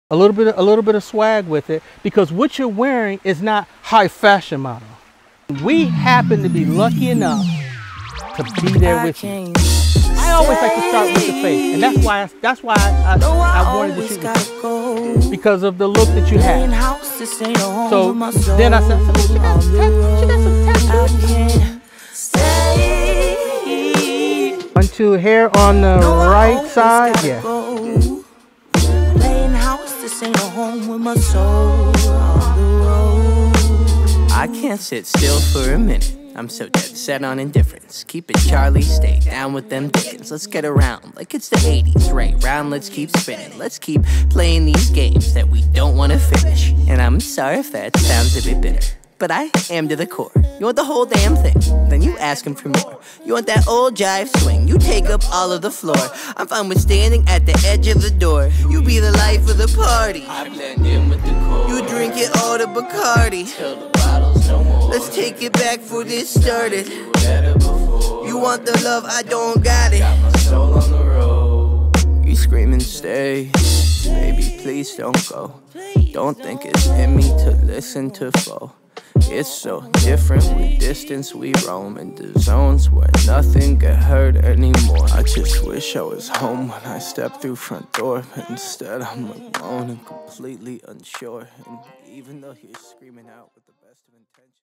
a little bit of swag with it, because what you're wearing is not high fashion model. We happen to be lucky enough to be there with you. I always like to start with the face, and that's why I wanted to shoot with you, because of the look that you have. So then I said, she got some tattoos. 1, 2, hair on the right side, yeah. I can't sit still for a minute. I'm so dead set on indifference. Keep it Charlie, stay down with them Dickens. Let's get around like it's the 80s, right round, let's keep spinning. Let's keep playing these games that we don't want to finish. And I'm sorry if that sounds a bit bitter, but I am to the core. You want the whole damn thing, then you ask him for more. You want that old jive swing, you take up all of the floor. I'm fine with standing at the edge of the door. You be the life of the party, I blend in with the core. You drink it all to Bacardi till the bottle's no more. Let's take it back before this started. You want the love, I don't got it. Got my soul on the road. You screaming stay, baby please don't go. Don't think it's in me to listen to foe. It's so different with distance we roam into zones where nothing get hurt anymore. I just wish I was home when I stepped through front door, but instead I'm alone and completely unsure. And even though you're screaming out with the best of intentions,